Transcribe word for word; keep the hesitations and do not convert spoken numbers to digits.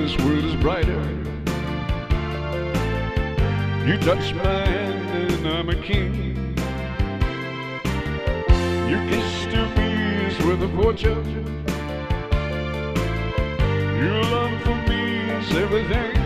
this world is brighter. You touch my hand and I'm a king. You kiss the breeze with a fortune. Your love for me is everything.